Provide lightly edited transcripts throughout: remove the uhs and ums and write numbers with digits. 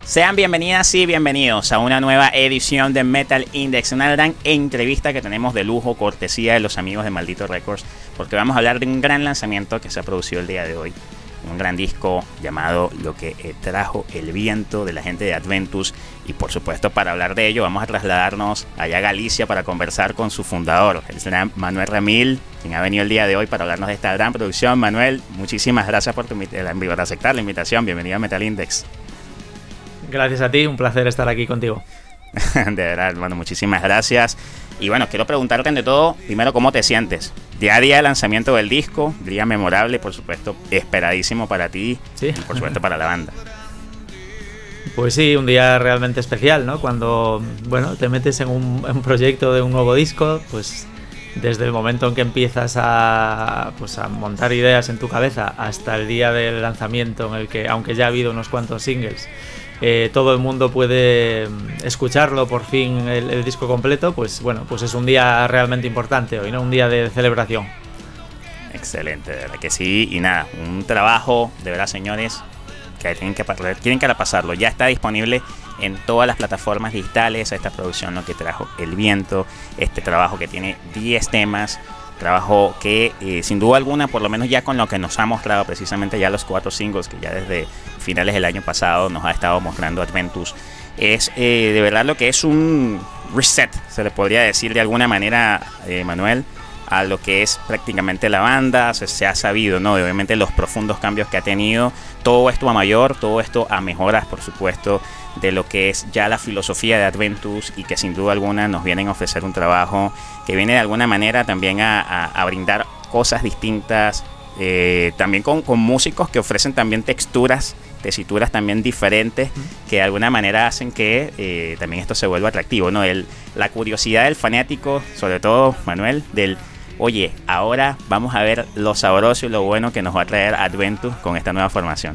Sean bienvenidas y bienvenidos a una nueva edición de Metal Index, una gran entrevista que tenemos de lujo, cortesía de los amigos de Maldito Records, porque vamos a hablar de un gran lanzamiento que se ha producido el día de hoy, un gran disco llamado Lo que trajo el viento, de la gente de Adventus. Y por supuesto, para hablar de ello vamos a trasladarnos allá a Galicia para conversar con su fundador, el señor Manuel Ramil, quien ha venido el día de hoy para hablarnos de esta gran producción. Manuel, muchísimas gracias por aceptar la invitación. Bienvenido a Metal Index. Gracias a ti, un placer estar aquí contigo. De verdad, hermano, muchísimas gracias. Y bueno, quiero preguntarte ante todo, primero, ¿cómo te sientes? Día a día de lanzamiento del disco, día memorable, por supuesto, esperadísimo para ti, sí, y por supuesto para la banda. Pues sí, un día realmente especial, ¿no? Cuando, bueno, te metes en un proyecto de un nuevo disco, pues desde el momento en que empiezas a montar ideas en tu cabeza hasta el día del lanzamiento, en el que, aunque ya ha habido unos cuantos singles, todo el mundo puede escucharlo por fin el disco completo, pues bueno, pues es un día realmente importante hoy, ¿no? Un día de celebración. Excelente, de verdad que sí. Y nada, un trabajo, de verdad, señores, que tienen que pasarlo. Ya está disponible en todas las plataformas digitales esta producción, Lo que trajo el viento, este trabajo que tiene 10 temas. Trabajo que sin duda alguna, por lo menos ya con lo que nos ha mostrado precisamente ya los 4 singles que ya desde finales del año pasado nos ha estado mostrando Adventus, es de verdad lo que es un reset, se le podría decir de alguna manera, Manuel, a lo que es prácticamente la banda. Se ha sabido, ¿no? Obviamente los profundos cambios que ha tenido, todo esto a mayor, todo esto a mejoras, por supuesto, de lo que es ya la filosofía de Adventus, y que sin duda alguna nos vienen a ofrecer un trabajo que viene de alguna manera también a brindar cosas distintas, también con músicos que ofrecen también texturas, tesituras también diferentes, que de alguna manera hacen que también esto se vuelva atractivo, ¿no? La curiosidad del fanático, sobre todo, Manuel, oye, ahora vamos a ver lo sabroso y lo bueno que nos va a traer Adventus con esta nueva formación.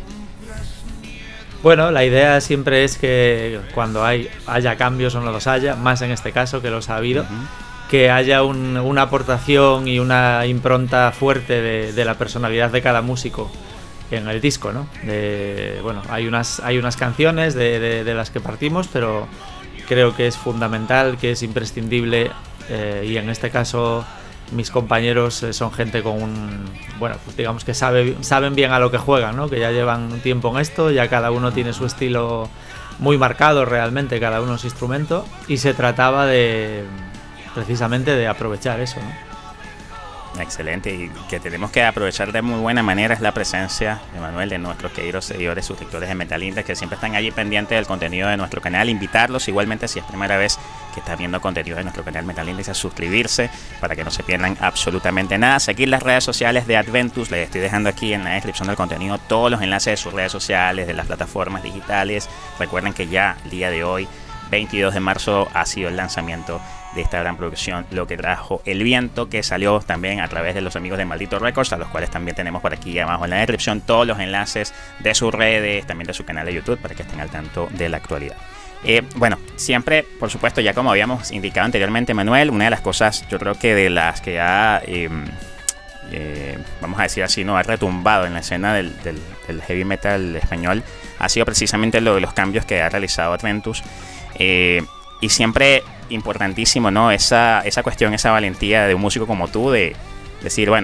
Bueno, la idea siempre es que cuando haya cambios o no los haya, más en este caso que los ha habido, que haya una aportación y una impronta fuerte de la personalidad de cada músico en el disco, ¿no? Bueno, hay unas canciones de las que partimos, pero creo que es fundamental, que es imprescindible, y en este caso mis compañeros son gente con bueno, pues digamos que saben bien a lo que juegan, ¿no? Que ya llevan un tiempo en esto, ya cada uno tiene su estilo muy marcado realmente, cada uno su instrumento, y se trataba precisamente de aprovechar eso, ¿no? Excelente, y que tenemos que aprovechar de muy buena manera es la presencia, Manuel, de nuestros queridos seguidores, suscriptores de Metal Index, que siempre están allí pendientes del contenido de nuestro canal. Invitarlos igualmente, si es primera vez que están viendo contenido de nuestro canal Metal Index, a suscribirse para que no se pierdan absolutamente nada. Seguir las redes sociales de Adventus, les estoy dejando aquí en la descripción del contenido todos los enlaces de sus redes sociales, de las plataformas digitales. Recuerden que ya el día de hoy, 22 de marzo, ha sido el lanzamiento de esta gran producción, Lo que trajo el viento, que salió también a través de los amigos de Maldito Records, a los cuales también tenemos por aquí abajo en la descripción todos los enlaces de sus redes, también de su canal de YouTube, para que estén al tanto de la actualidad. Bueno, siempre, por supuesto, ya como habíamos indicado anteriormente, Manuel, una de las cosas, yo creo que de las que ha, vamos a decir así, no ha retumbado en la escena del heavy metal español, ha sido precisamente lo de los cambios que ha realizado Adventus. Y siempre importantísimo, ¿no? Esa cuestión, esa valentía de un músico como tú, de decir, bueno,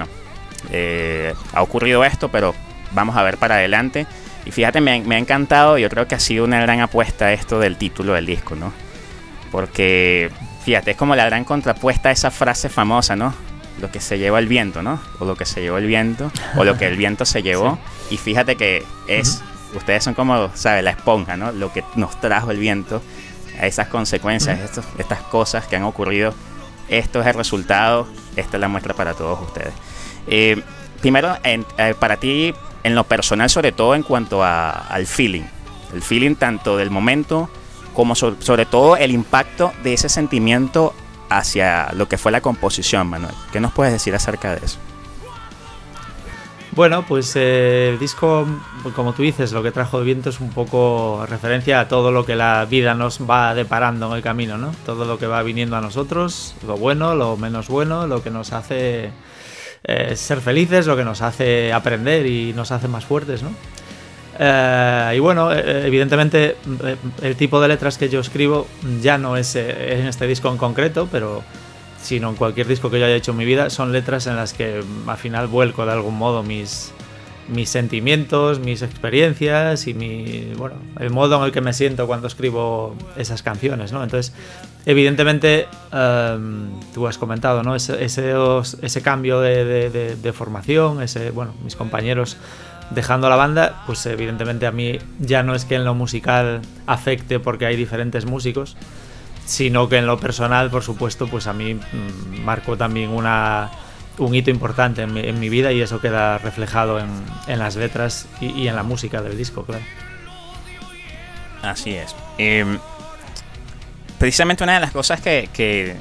ha ocurrido esto, pero vamos a ver para adelante. Y fíjate, me ha encantado, yo creo que ha sido una gran apuesta esto del título del disco, ¿no? Porque, fíjate, es como la gran contrapuesta a esa frase famosa, ¿no? Lo que se llevó el viento, ¿no? O lo que se llevó el viento, o lo que el viento se llevó. Sí. Y fíjate que ustedes son como, ¿sabes? La esponja, ¿no? Lo que nos trajo el viento, a esas consecuencias, estas cosas que han ocurrido. Esto es el resultado, esta es la muestra para todos ustedes. Primero, para ti, en lo personal, sobre todo en cuanto al feeling, el feeling tanto del momento como sobre todo el impacto de ese sentimiento hacia lo que fue la composición, Manuel. ¿Qué nos puedes decir acerca de eso? Bueno, pues el disco, como tú dices, Lo que trajo el viento es un poco referencia a todo lo que la vida nos va deparando en el camino, ¿no? Todo lo que va viniendo a nosotros, lo bueno, lo menos bueno, lo que nos hace ser felices, lo que nos hace aprender y nos hace más fuertes, ¿no? Y bueno, evidentemente el tipo de letras que yo escribo ya no es en este disco en concreto, pero sino en cualquier disco que yo haya hecho en mi vida, son letras en las que al final vuelco de algún modo mis sentimientos, mis experiencias y el modo en el que me siento cuando escribo esas canciones, ¿no? Entonces, evidentemente, tú has comentado, ¿no? Ese cambio de formación, mis compañeros dejando la banda, pues evidentemente a mí ya no es que en lo musical afecte porque hay diferentes músicos, sino que en lo personal, por supuesto, pues a mí marcó también un hito importante en mi vida, y eso queda reflejado en las letras y en la música del disco, claro. Así es. Precisamente una de las cosas que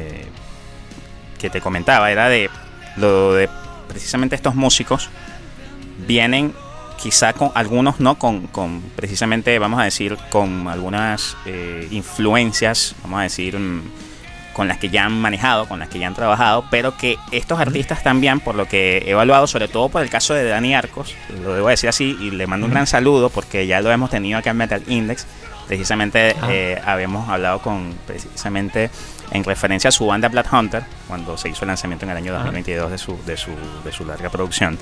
te comentaba era de lo de precisamente estos músicos vienen quizá con algunos, no con precisamente, vamos a decir, con algunas influencias, vamos a decir, con las que ya han manejado, con las que ya han trabajado, pero que estos artistas también, por lo que he evaluado, sobre todo por el caso de Dani Arcos, lo debo decir así, y le mando un gran saludo porque ya lo hemos tenido acá en Metal Index, precisamente habíamos hablado precisamente en referencia a su banda Blood Hunter, cuando se hizo el lanzamiento en el año 2022 de su larga producción.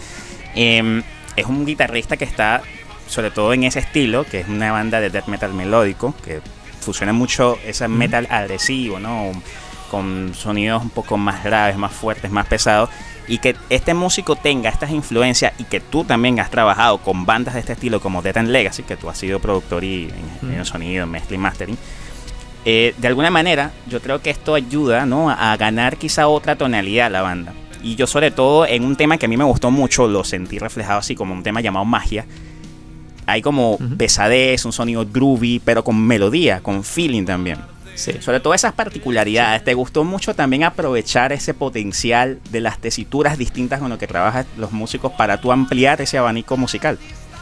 Es un guitarrista que está sobre todo en ese estilo, que es una banda de death metal melódico, que fusiona mucho ese metal agresivo, ¿no? Con sonidos un poco más graves, más fuertes, más pesados, y que este músico tenga estas influencias y que tú también has trabajado con bandas de este estilo como Death and Legacy, que tú has sido productor y en sonido, mezcla y mastering. De alguna manera yo creo que esto ayuda, ¿no?, a ganar quizá otra tonalidad a la banda. Y yo sobre todo en un tema que a mí me gustó mucho, lo sentí reflejado así como un tema llamado Magia. Hay como pesadez, un sonido groovy, pero con melodía, con feeling también. Sí. Sobre todo esas particularidades. Sí. ¿Te gustó mucho también aprovechar ese potencial de las tesituras distintas con lo que trabajan los músicos para tú ampliar ese abanico musical?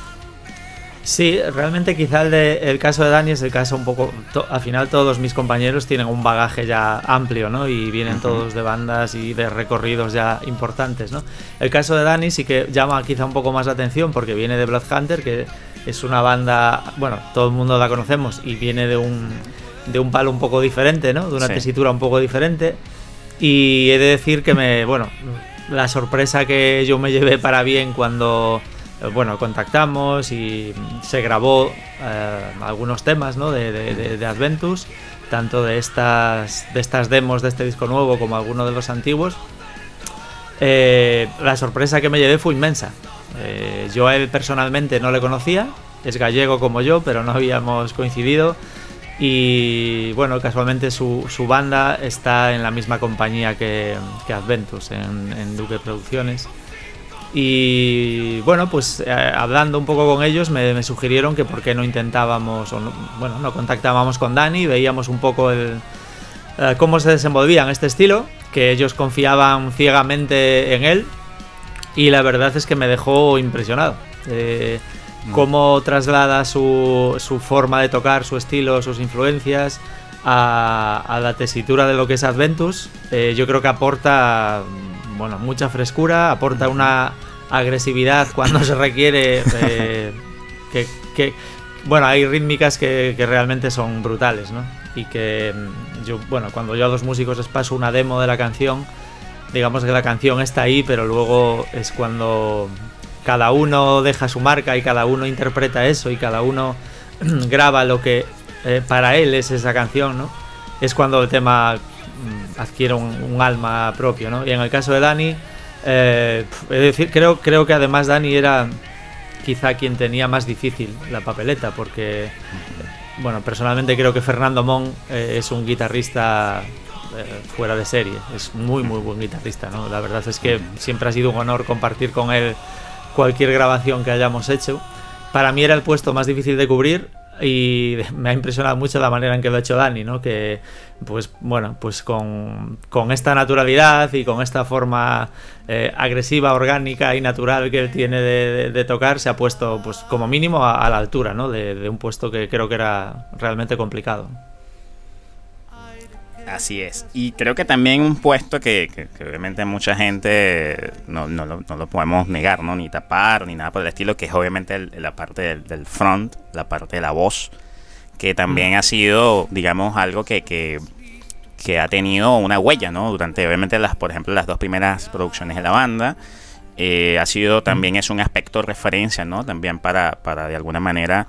Sí, realmente quizá el caso de Dani es el caso un poco... al final todos mis compañeros tienen un bagaje ya amplio, ¿no? Y vienen todos de bandas y de recorridos ya importantes, ¿no? El caso de Dani sí que llama quizá un poco más la atención porque viene de Blood Hunter, que es una banda... Bueno, todo el mundo la conocemos y viene de un palo un poco diferente, ¿no? De una tesitura un poco diferente. Y he de decir que la sorpresa que yo me llevé para bien cuando... contactamos y se grabó algunos temas, ¿no?, de Adventus, tanto de estas demos de este disco nuevo como algunos de los antiguos. La sorpresa que me llevé fue inmensa. Yo a él personalmente no le conocía, es gallego como yo, pero no habíamos coincidido. Y bueno, casualmente su banda está en la misma compañía que Adventus, en Duque Producciones. Y bueno, pues hablando un poco con ellos me sugirieron que por qué no intentábamos no contactábamos con Dani, veíamos un poco cómo se desenvolvía en este estilo, que ellos confiaban ciegamente en él, y la verdad es que me dejó impresionado. Cómo traslada su forma de tocar, su estilo, sus influencias a la tesitura de lo que es Adventus. Yo creo que aporta mucha frescura, aporta una agresividad cuando se requiere, hay rítmicas que realmente son brutales, ¿no? Y que cuando yo a los músicos les paso una demo de la canción, digamos que la canción está ahí, pero luego es cuando cada uno deja su marca y cada uno interpreta eso y cada uno graba lo que para él es esa canción, ¿no? Es cuando el tema adquiere un alma propio, ¿no? Y en el caso de Dani, es decir, creo que además Dani era quizá quien tenía más difícil la papeleta, porque personalmente creo que Fernando Mon es un guitarrista fuera de serie, es muy muy buen guitarrista, ¿no? La verdad es que siempre ha sido un honor compartir con él cualquier grabación que hayamos hecho. Para mí era el puesto más difícil de cubrir, y me ha impresionado mucho la manera en que lo ha hecho Dani, ¿no? Que pues con esta naturalidad y con esta forma agresiva, orgánica y natural que él tiene de tocar, se ha puesto pues como mínimo a la altura, ¿no? de un puesto que creo que era realmente complicado. Así es. Y creo que también un puesto que obviamente mucha gente no lo podemos negar, ¿no? Ni tapar, ni nada por el estilo, que es obviamente la parte del front, la parte de la voz, que también ha sido, digamos, algo que ha tenido una huella, ¿no? Durante, obviamente, por ejemplo, las 2 primeras producciones de la banda. Ha sido también, es un aspecto de referencia, ¿no? También para de alguna manera...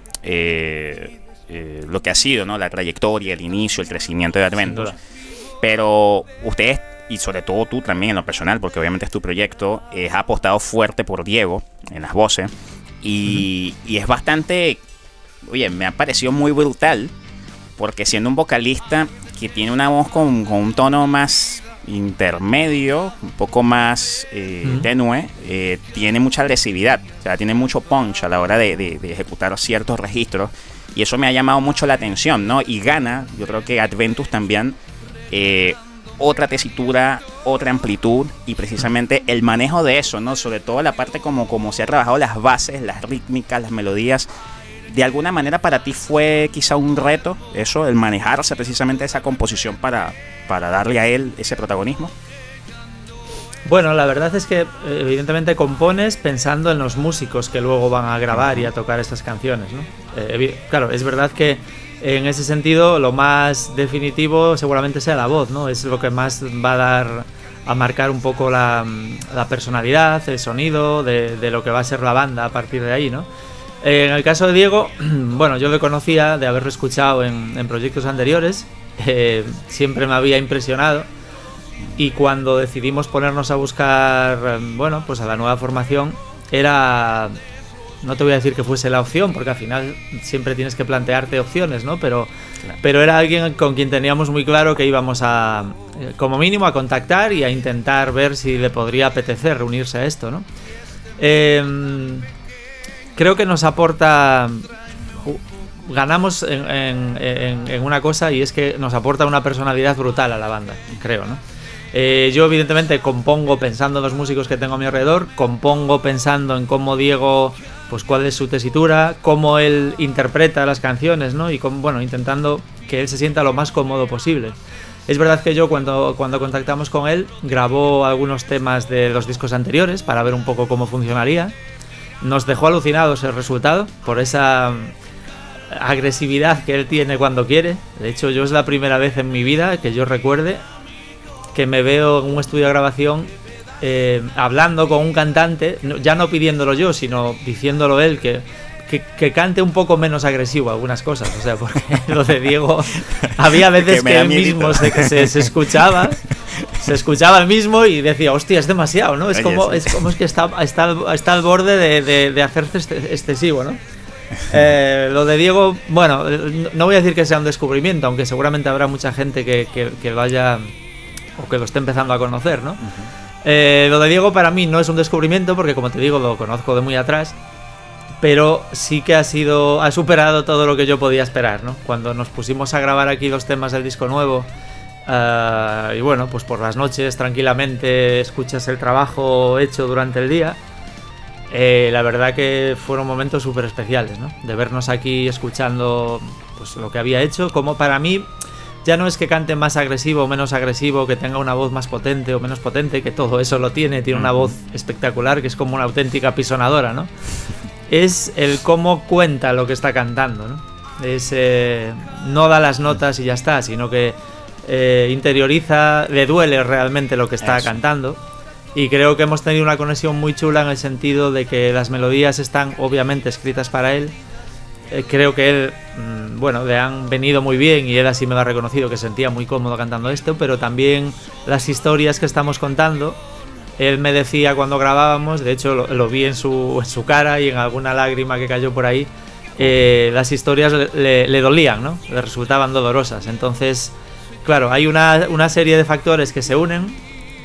lo que ha sido, ¿no? La trayectoria, el inicio, el crecimiento de Adventus. Pero ustedes, y sobre todo tú también en lo personal, porque obviamente es tu proyecto, ha apostado fuerte por Diego en las voces. Y es bastante, oye, me ha parecido muy brutal, porque siendo un vocalista que tiene una voz con un tono más intermedio, un poco más tenue, tiene mucha agresividad, o sea, tiene mucho punch a la hora de ejecutar ciertos registros. Y eso me ha llamado mucho la atención, ¿no? Y gana, yo creo que Adventus también, otra tesitura, otra amplitud, y precisamente el manejo de eso, ¿no? Sobre todo la parte como se ha trabajado las bases, las rítmicas, las melodías. ¿De alguna manera para ti fue quizá un reto eso, el manejarse precisamente esa composición para darle a él ese protagonismo? Bueno, la verdad es que evidentemente compones pensando en los músicos que luego van a grabar y a tocar estas canciones, ¿no? Claro, es verdad que en ese sentido lo más definitivo seguramente sea la voz, ¿no? Es lo que más va a marcar un poco la personalidad, el sonido de lo que va a ser la banda a partir de ahí, ¿no? En el caso de Diego, bueno, yo lo conocía de haberlo escuchado en proyectos anteriores, siempre me había impresionado. Y cuando decidimos ponernos a buscar, bueno, pues a la nueva formación, no te voy a decir que fuese la opción, porque al final siempre tienes que plantearte opciones, ¿no? Pero era alguien con quien teníamos muy claro que íbamos a, como mínimo, a contactar y a intentar ver si le podría apetecer reunirse a esto, ¿no? Creo que nos aporta... Ganamos en una cosa, y es que nos aporta una personalidad brutal a la banda, creo, ¿no? Yo evidentemente compongo pensando en los músicos que tengo a mi alrededor, compongo pensando en cómo Diego, pues cuál es su tesitura, cómo él interpreta las canciones, ¿no? Y bueno, intentando que él se sienta lo más cómodo posible. Es verdad que yo cuando contactamos con él grabó algunos temas de los discos anteriores para ver un poco cómo funcionaría. Nos dejó alucinados el resultado por esa agresividad que él tiene cuando quiere. De hecho, yo es la primera vez en mi vida que yo recuerde que me veo en un estudio de grabación hablando con un cantante, ya no pidiéndolo yo, sino diciéndolo él, que cante un poco menos agresivo algunas cosas. O sea, porque lo de Diego había veces que él mismo se escuchaba el mismo y decía, hostia, es demasiado, ¿no? Es como que está al borde de hacerse excesivo, ¿no? Lo de Diego, bueno, no voy a decir que sea un descubrimiento, aunque seguramente habrá mucha gente que vaya o que lo esté empezando a conocer, ¿no? Lo de Diego para mí no es un descubrimiento porque, como te digo, lo conozco de muy atrás, pero sí que ha superado todo lo que yo podía esperar, ¿no? Cuando nos pusimos a grabar aquí los temas del disco nuevo, y bueno, pues por las noches tranquilamente escuchas el trabajo hecho durante el día. La verdad que fueron momentos súper especiales, ¿no? De vernos aquí escuchando pues lo que había hecho. Como para mí ya no es que cante más agresivo o menos agresivo, que tenga una voz más potente o menos potente, que todo eso lo tiene una voz espectacular, que es como una auténtica pisonadora, ¿no? Es el cómo cuenta lo que está cantando, ¿no? No da las notas y ya está, sino que interioriza, le duele realmente lo que está cantando. Y creo que hemos tenido una conexión muy chula en el sentido de que las melodías están obviamente escritas para él. Creo que él, bueno, le han venido muy bien y él así me lo ha reconocido, que se sentía muy cómodo cantando esto, pero también las historias que estamos contando. Él me decía cuando grabábamos, de hecho lo vi en su cara y en alguna lágrima que cayó por ahí, las historias le dolían, ¿no? Le resultaban dolorosas. Entonces, claro, hay una serie de factores que se unen,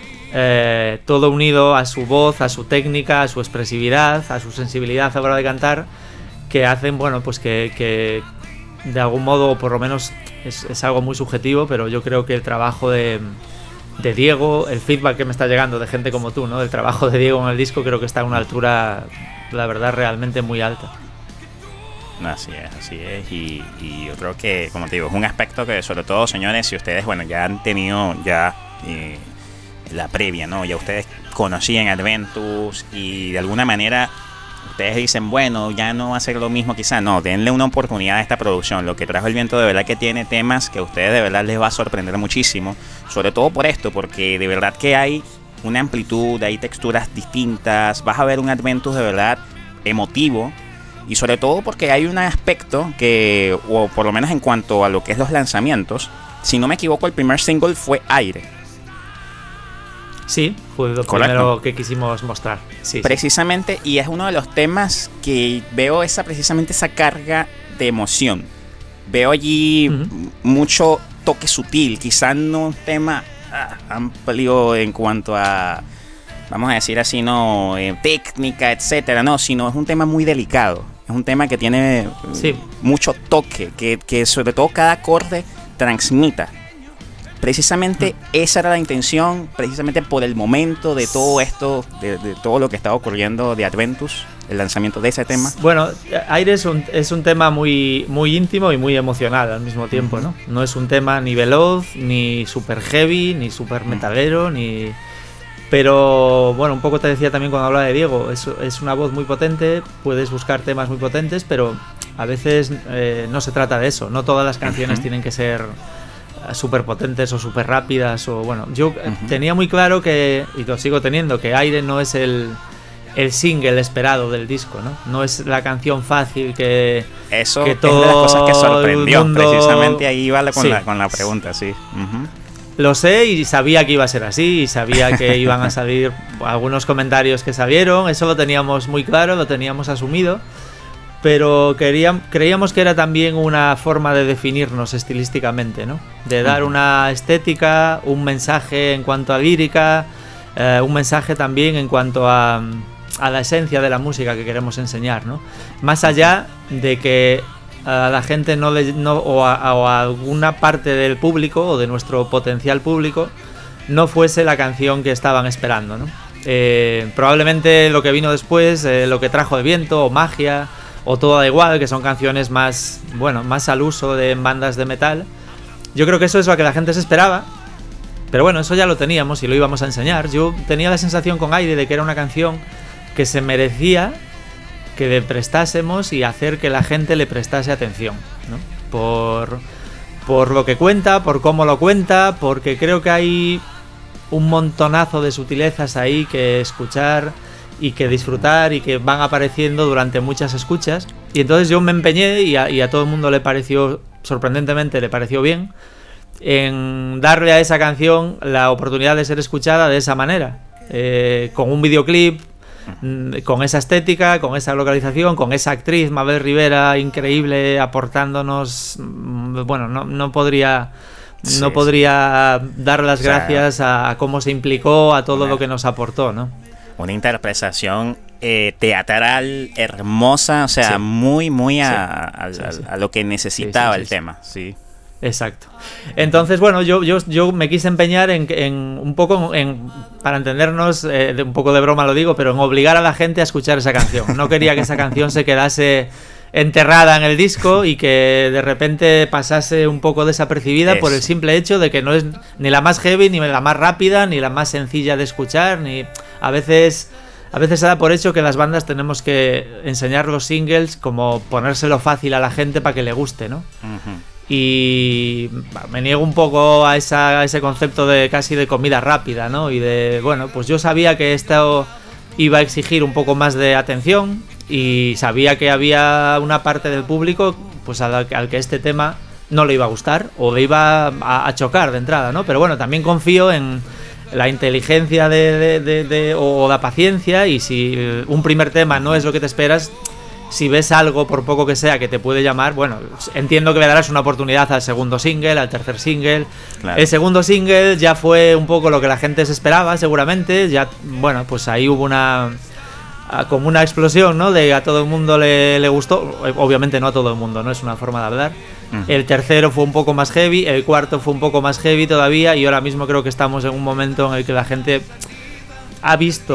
todo unido a su voz, a su técnica, a su expresividad, a su sensibilidad a la hora de cantar, que hacen, bueno, pues que de algún modo, o por lo menos es algo muy subjetivo, pero yo creo que el trabajo de Diego, el feedback que me está llegando de gente como tú, ¿no? El trabajo de Diego en el disco creo que está a una altura, la verdad, realmente muy alta. Así es, y yo creo que, como te digo, es un aspecto que sobre todo, señores, si ustedes, bueno, ya han tenido ya la previa, ¿no? Ya ustedes conocían Adventus y de alguna manera ustedes dicen, bueno, ya no va a ser lo mismo quizá, no, denle una oportunidad a esta producción. Lo que trajo El Viento de verdad que tiene temas que a ustedes de verdad les va a sorprender muchísimo, sobre todo por esto, porque de verdad que hay una amplitud, hay texturas distintas, vas a ver un Adventus de verdad emotivo. Y sobre todo porque hay un aspecto que, o por lo menos en cuanto a lo que es los lanzamientos, si no me equivoco, el primer single fue Aire. Sí, fue lo primero que quisimos mostrar. Sí, precisamente, sí. Y es uno de los temas que veo precisamente esa carga de emoción. Veo allí mucho toque sutil, quizás no un tema amplio en cuanto a, vamos a decir así, no técnica, etcétera, no, sino es un tema muy delicado. Es un tema que tiene mucho toque, que sobre todo cada acorde transmita. Precisamente esa era la intención, precisamente por el momento de todo esto, de todo lo que estaba ocurriendo de Adventus, el lanzamiento de ese tema. Bueno, Aire es un tema muy, muy íntimo y muy emocional al mismo tiempo, ¿no? No es un tema ni veloz, ni super heavy, ni super metalero, ni... Pero bueno, un poco te decía también cuando hablaba de Diego, es una voz muy potente, puedes buscar temas muy potentes, pero a veces no se trata de eso, no todas las canciones tienen que ser súper potentes o súper rápidas, o bueno, yo tenía muy claro que, y lo sigo teniendo, que Aire no es el single esperado del disco, ¿no? No es la canción fácil que... Eso que es de las cosas que sorprendió, mundo... precisamente ahí iba con la pregunta, sí. Lo sé y sabía que iba a ser así, y sabía que iban a salir algunos comentarios que salieron, eso lo teníamos muy claro, lo teníamos asumido, pero creíamos que era también una forma de definirnos estilísticamente, ¿no? De dar una estética, un mensaje en cuanto a lírica, un mensaje también en cuanto a la esencia de la música que queremos enseñar, ¿no? Más allá de que a la gente o a alguna parte del público o de nuestro potencial público no fuese la canción que estaban esperando, ¿no? Probablemente lo que vino después, lo que trajo El Viento o Magia o Todo da igual, que son canciones más al uso en bandas de metal, yo creo que eso es lo que la gente se esperaba, pero bueno, eso ya lo teníamos y lo íbamos a enseñar. Yo tenía la sensación con Aire de que era una canción que se merecía que le prestásemos y hacer que la gente le prestase atención, ¿no? Por lo que cuenta, por cómo lo cuenta, porque creo que hay un montonazo de sutilezas ahí que escuchar y que disfrutar y que van apareciendo durante muchas escuchas. Y entonces yo me empeñé y a todo el mundo le pareció, sorprendentemente le pareció bien, en darle a esa canción la oportunidad de ser escuchada de esa manera, con un videoclip, con esa estética, con esa localización, con esa actriz Mabel Rivera increíble aportándonos, bueno, no podría dar las gracias a cómo se implicó, a todo lo que nos aportó, ¿no? Una interpretación teatral hermosa, o sea, muy a lo que necesitaba el tema, sí. Exacto. Entonces, bueno, yo me quise empeñar en un poco, para entendernos, un poco de broma lo digo, pero en obligar a la gente a escuchar esa canción. No quería que esa canción se quedase enterrada en el disco y que de repente pasase un poco desapercibida por el simple hecho de que no es ni la más heavy, ni la más rápida, ni la más sencilla de escuchar, ni a veces se da por hecho que las bandas tenemos que enseñar los singles como ponérselo fácil a la gente para que le guste, ¿no? Y me niego un poco a ese concepto de casi de comida rápida, ¿no? Y de, bueno, pues yo sabía que esto iba a exigir un poco más de atención y sabía que había una parte del público pues al que este tema no le iba a gustar o le iba a chocar de entrada, ¿no? Pero bueno, también confío en la inteligencia o la paciencia, y si un primer tema no es lo que te esperas, si ves algo, por poco que sea, que te puede llamar, bueno, entiendo que le darás una oportunidad al segundo single, al tercer single. Claro. El segundo single ya fue un poco lo que la gente se esperaba, seguramente. Ya, bueno, pues ahí hubo como una explosión, ¿no? De a todo el mundo le gustó. Obviamente no a todo el mundo, ¿no? Es una forma de hablar. El tercero fue un poco más heavy, el cuarto fue un poco más heavy todavía, y ahora mismo creo que estamos en un momento en el que la gente ha visto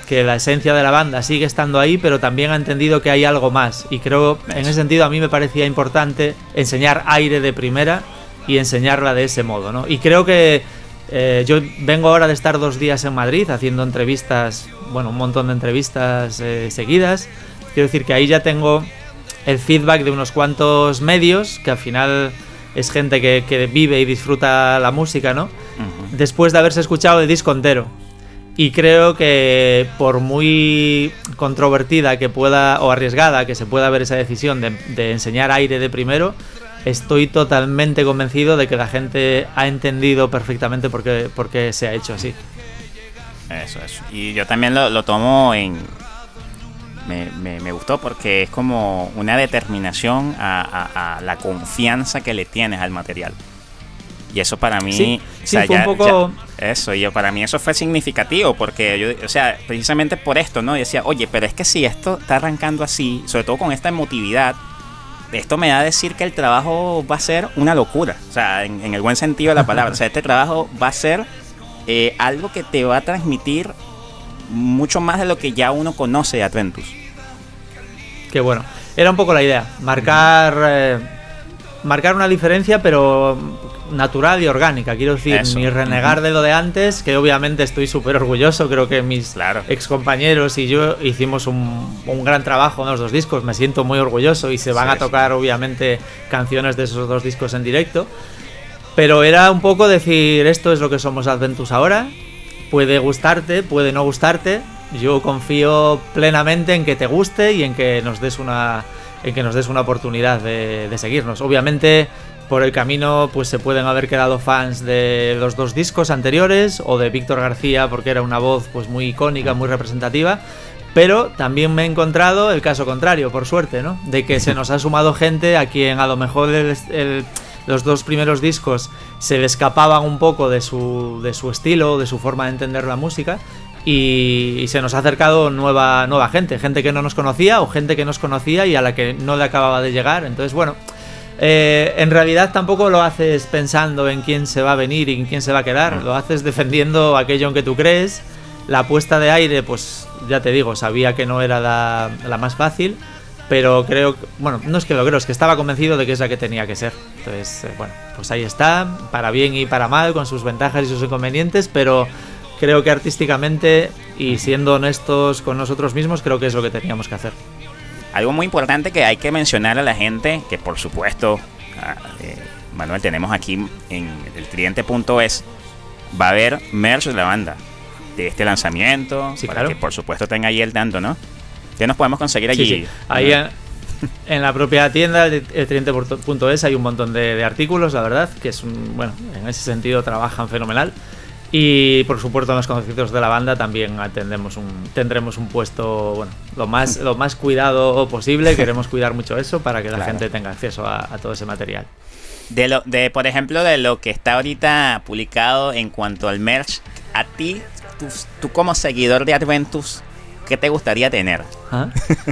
que la esencia de la banda sigue estando ahí, pero también ha entendido que hay algo más. Y creo, en ese sentido, a mí me parecía importante enseñar Aire de primera y enseñarla de ese modo, ¿no? Y creo que yo vengo ahora de estar 2 días en Madrid haciendo entrevistas, bueno, un montón de entrevistas seguidas. Quiero decir que ahí ya tengo el feedback de unos cuantos medios, que al final es gente que vive y disfruta la música, ¿no? Después de haberse escuchado el disco entero. Y creo que por muy controvertida que pueda, o arriesgada que se pueda ver esa decisión de enseñar Aire de primero, estoy totalmente convencido de que la gente ha entendido perfectamente por qué se ha hecho así. Eso. Y yo también lo tomo en... Me gustó porque es como una determinación a la confianza que le tienes al material. Y eso para mí... Sí, o sea, fue un poco... para mí eso fue significativo porque yo, o sea, precisamente por esto, ¿no? Yo decía, oye, pero es que si esto está arrancando así, sobre todo con esta emotividad, esto me da a decir que el trabajo va a ser una locura. O sea, en el buen sentido de la palabra. O sea, este trabajo va a ser algo que te va a transmitir mucho más de lo que ya uno conoce de Adventus. Que bueno, era un poco la idea, marcar una diferencia, pero natural y orgánica, quiero decir, ni renegar de lo de antes, que obviamente estoy súper orgulloso. Creo que mis excompañeros y yo hicimos un gran trabajo en los 2 discos, me siento muy orgulloso y se van a tocar obviamente canciones de esos 2 discos en directo, pero era un poco decir, esto es lo que somos Adventus ahora, puede gustarte, puede no gustarte, yo confío plenamente en que te guste y en que nos des una oportunidad de seguirnos. Obviamente por el camino pues se pueden haber quedado fans de los 2 discos anteriores o de Víctor García porque era una voz pues muy icónica, muy representativa, pero también me he encontrado el caso contrario, por suerte, ¿no? De que se nos ha sumado gente a quien a lo mejor los 2 primeros discos se le escapaban un poco de su estilo, de su forma de entender la música, y se nos ha acercado nueva gente que no nos conocía o gente que nos conocía y a la que no le acababa de llegar. Entonces, bueno, en realidad tampoco lo haces pensando en quién se va a venir y en quién se va a quedar, lo haces defendiendo aquello en que tú crees. La apuesta de Aire, pues ya te digo, sabía que no era la más fácil, pero creo, bueno, no es que lo creo, es que estaba convencido de que es la que tenía que ser. Entonces, bueno, pues ahí está, para bien y para mal, con sus ventajas y sus inconvenientes, pero creo que artísticamente y siendo honestos con nosotros mismos, creo que es lo que teníamos que hacer. Algo muy importante que hay que mencionar a la gente, que por supuesto, Manuel, tenemos aquí en el tridente.es, va a haber merch de la banda, de este lanzamiento, sí, para claro, que por supuesto tenga ahí el tanto, ¿no? ¿Qué nos podemos conseguir allí? Sí. Ahí en la propia tienda, el tridente.es, hay un montón de artículos, la verdad, que es bueno, en ese sentido trabajan fenomenal. Y por supuesto en los conciertos de la banda también tendremos un puesto, bueno, lo más cuidado posible. Queremos cuidar mucho eso para que la gente tenga acceso a todo ese material. Por ejemplo, de lo que está ahorita publicado en cuanto al merch, a ti, tú como seguidor de Adventus, ¿qué te gustaría tener? ¿Ah?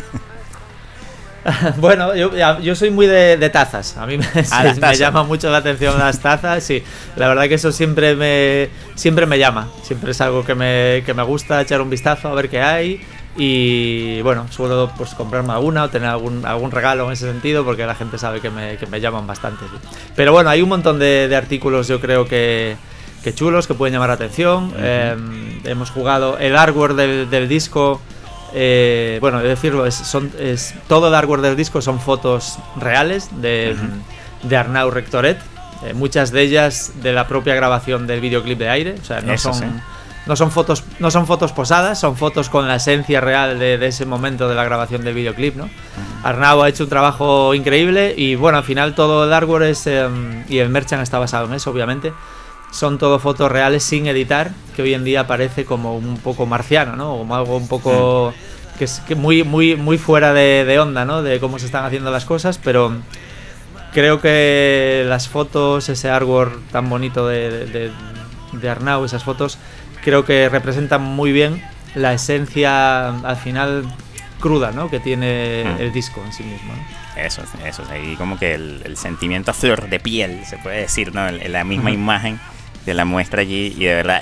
Bueno, yo soy muy de tazas. A mí me llama mucho la atención las tazas. Sí, la verdad que eso siempre me llama. Siempre es algo que me gusta echar un vistazo a ver qué hay. Y bueno, suelo pues comprarme alguna o tener algún regalo en ese sentido, porque la gente sabe que me llaman bastante. Sí. Pero bueno, hay un montón de artículos, yo creo que chulos, que pueden llamar la atención. Hemos jugado el artwork del disco. Bueno, he de decirlo, todo el artwork del disco son fotos reales de Arnau Rectoret, muchas de ellas de la propia grabación del videoclip de Aire. O sea, no son fotos posadas, son fotos con la esencia real de ese momento de la grabación del videoclip, ¿no? Arnau ha hecho un trabajo increíble y bueno, al final todo el artwork y el merchant está basado en eso, obviamente. Son todo fotos reales sin editar, que hoy en día parece como un poco marciano, ¿no? Como algo un poco que muy fuera de onda, ¿no? De cómo se están haciendo las cosas, pero creo que las fotos, ese artwork tan bonito de Arnau, esas fotos, creo que representan muy bien la esencia al final cruda, ¿no? Que tiene el disco en sí mismo, ¿no? Eso, ahí como que el sentimiento a flor de piel, se puede decir, ¿no? La misma imagen de la muestra allí, y de verdad es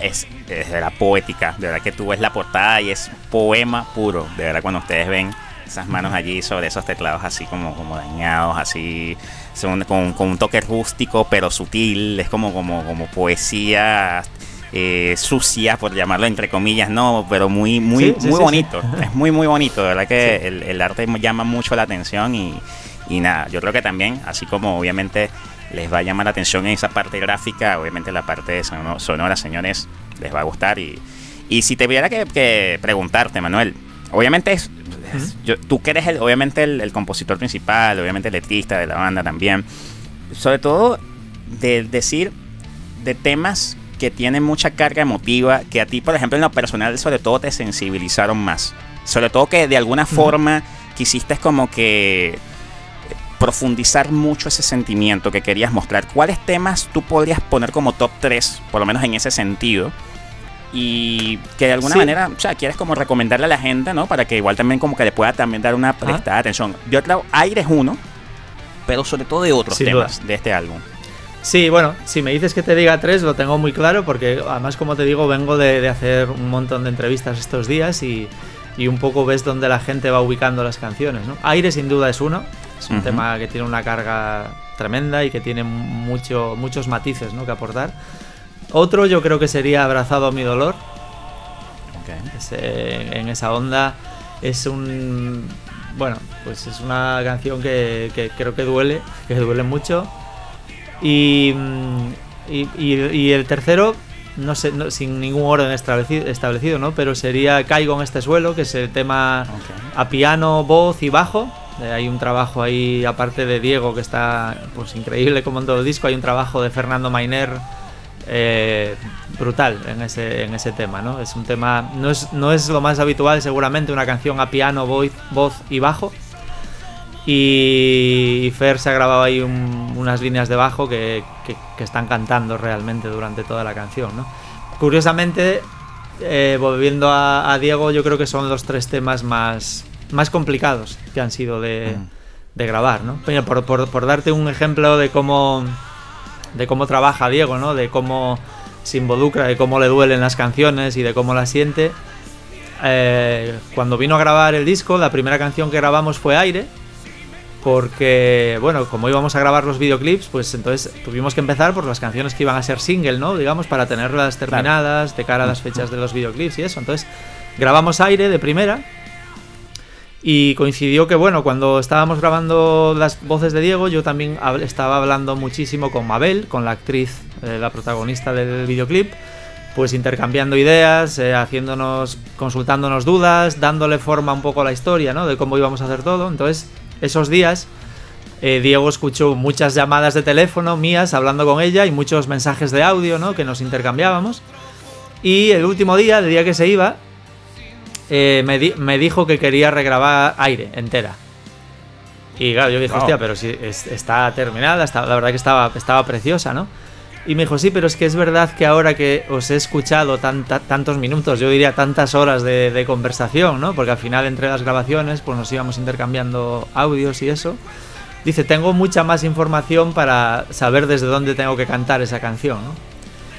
de la poética, de verdad que tú ves la portada y es poema puro, de verdad cuando ustedes ven esas manos allí sobre esos teclados así como dañados, así con un toque rústico pero sutil, es como poesía sucia, por llamarlo entre comillas, no, pero muy bonito, sí. Es muy bonito, de verdad que sí. El arte llama mucho la atención y nada, yo creo que también, así como obviamente les va a llamar la atención en esa parte gráfica, obviamente la parte sonora, señores, les va a gustar. Y si te tuviera que preguntarte, Manuel, obviamente tú que eres obviamente el compositor principal, obviamente el letrista de la banda también, sobre todo de decir de temas que tienen mucha carga emotiva, que a ti, por ejemplo, en lo personal, sobre todo te sensibilizaron más, sobre todo que de alguna forma quisiste como que profundizar mucho ese sentimiento que querías mostrar. ¿Cuáles temas tú podrías poner como top 3, por lo menos en ese sentido? Y que de alguna manera, o sea, quieres como recomendarle a la gente, ¿no? Para que igual también como que le pueda también dar una prestada atención. De otro, Aire es uno, pero sobre todo de otros temas de este álbum. Sí, bueno, si me dices que te diga 3, lo tengo muy claro, porque además, como te digo, vengo de hacer un montón de entrevistas estos días y un poco ves dónde la gente va ubicando las canciones, ¿no? Aire sin duda es uno. Es un tema que tiene una carga tremenda y que tiene muchos matices, ¿no?, que aportar. Otro yo creo que sería Abrazado a mi dolor. En esa onda es bueno, pues es una canción que creo que duele mucho. Y el tercero, no sé, sin ningún orden establecido, ¿no?, pero sería Caigo en este suelo, que es el tema a piano, voz y bajo. Hay un trabajo ahí, aparte de Diego, que está pues increíble como en todo el disco, hay un trabajo de Fernando Mainer brutal en ese tema, ¿no? Es un tema, no es lo más habitual, seguramente, una canción a piano, voz y bajo. Y Fer se ha grabado ahí unas líneas de bajo que están cantando realmente durante toda la canción, ¿no? Curiosamente, volviendo a Diego, yo creo que son los 3 temas más complicados que han sido de grabar, ¿no? Por darte un ejemplo de cómo trabaja Diego, ¿no?, de cómo se involucra, de cómo le duelen las canciones y de cómo las siente. Cuando vino a grabar el disco, la primera canción que grabamos fue Aire, porque, bueno, como íbamos a grabar los videoclips, pues entonces tuvimos que empezar por las canciones que iban a ser single, ¿no?, digamos, para tenerlas terminadas de cara a las fechas de los videoclips y eso. Entonces grabamos Aire de primera. Y coincidió que, bueno, cuando estábamos grabando las voces de Diego, yo también estaba hablando muchísimo con Mabel, con la actriz, la protagonista del videoclip, pues intercambiando ideas, consultándonos dudas, dándole forma un poco a la historia, ¿no?, de cómo íbamos a hacer todo. Entonces, esos días, Diego escuchó muchas llamadas de teléfono mías hablando con ella y muchos mensajes de audio, ¿no?, que nos intercambiábamos. Y el último día, el día que se iba, me dijo que quería regrabar Aire entera. Y claro, yo dije, hostia, pero si está terminada, la verdad que estaba preciosa, ¿no? Y me dijo, sí, pero es que es verdad que ahora que os he escuchado tantos minutos, yo diría tantas horas de conversación, ¿no?, porque al final entre las grabaciones pues nos íbamos intercambiando audios y eso. Dice, tengo mucha más información para saber desde dónde tengo que cantar esa canción, ¿no?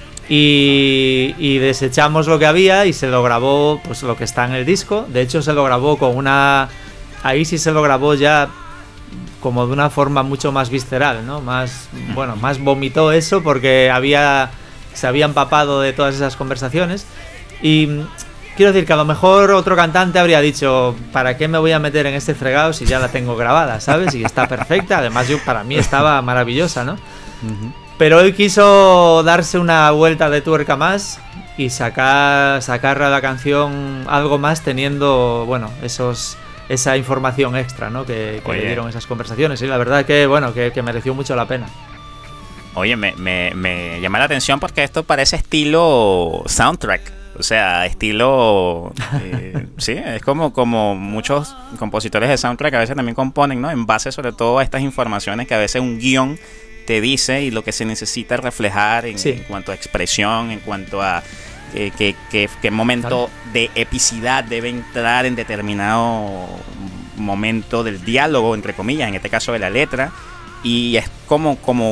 Y desechamos lo que había y se lo grabó pues lo que está en el disco. De hecho se lo grabó ahí sí se lo grabó ya como de una forma mucho más visceral, ¿no? Más vomitó eso porque se había empapado de todas esas conversaciones. Y quiero decir que a lo mejor otro cantante habría dicho, ¿para qué me voy a meter en este fregado si ya la tengo grabada, ¿sabes? Y está perfecta, además para mí estaba maravillosa, ¿no? Pero él quiso darse una vuelta de tuerca más y sacar a la canción algo más, teniendo, bueno, esa información extra, ¿no?, que le dieron esas conversaciones. Y la verdad que, bueno, que mereció mucho la pena. Oye, me llama la atención porque esto parece estilo soundtrack. O sea, estilo... sí, es como muchos compositores de soundtrack a veces también componen, ¿no?, en base sobre todo a estas informaciones que a veces un guión te dice y lo que se necesita reflejar en cuanto a expresión, en cuanto a qué momento de epicidad debe entrar en determinado momento del diálogo, entre comillas, en este caso de la letra. Y es como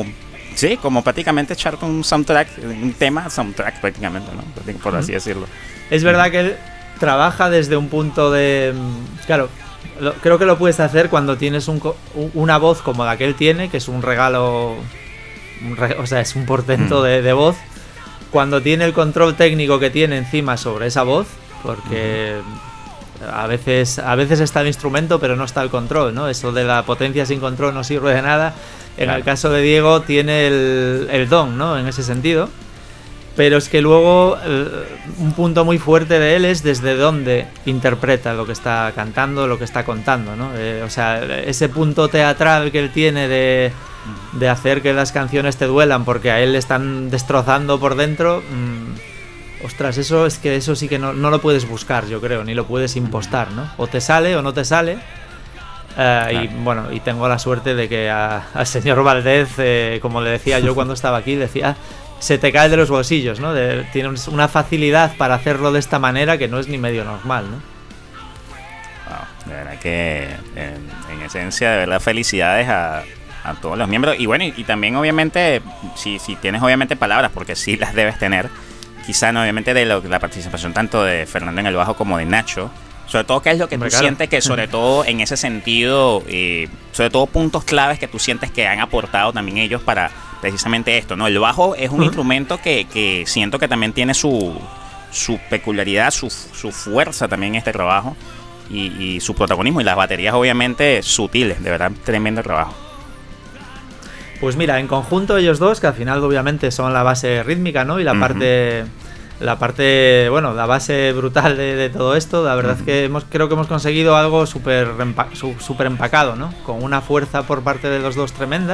Sí, como prácticamente echarte un soundtrack, un tema soundtrack prácticamente, ¿no? Por así decirlo. Es verdad que él trabaja desde un punto de... Claro, creo que lo puedes hacer cuando tienes una voz como la que él tiene, que es un regalo... o sea, es un portento de voz. Cuando tiene el control técnico que tiene encima sobre esa voz, porque a veces está el instrumento pero no está el control, ¿no? Eso de la potencia sin control no sirve de nada. En el caso de Diego tiene el don, ¿no? En ese sentido. Pero es que luego un punto muy fuerte de él es desde dónde interpreta lo que está cantando, lo que está contando, ¿no? O sea, ese punto teatral que él tiene de hacer que las canciones te duelan porque a él le están destrozando por dentro. Ostras, eso es que eso sí que no lo puedes buscar, yo creo, ni lo puedes impostar, ¿no? O te sale o no te sale. Y bueno, y tengo la suerte de que al señor Valdez, como le decía yo cuando estaba aquí, decía, se te cae de los bolsillos, ¿no? Tiene una facilidad para hacerlo de esta manera que no es ni medio normal, ¿no? Wow, de verdad que en esencia, de verdad, felicidades a todos los miembros. Y bueno, y también obviamente, si tienes obviamente palabras, porque sí las debes tener, quizá no obviamente de la participación tanto de Fernando en el bajo como de Nacho. Sobre todo, ¿qué es lo que tú sientes que, sobre todo en ese sentido, sobre todo puntos claves que tú sientes que han aportado también ellos para precisamente esto, ¿no? El bajo es un instrumento que siento que también tiene su peculiaridad, su fuerza también en este trabajo y su protagonismo, y las baterías obviamente sutiles, de verdad, tremendo trabajo. Pues mira, en conjunto ellos dos, que al final obviamente son la base rítmica, ¿no? Y la parte, bueno, la base brutal de todo esto, la verdad es que creo que hemos conseguido algo súper empacado, ¿no? Con una fuerza por parte de los dos tremenda.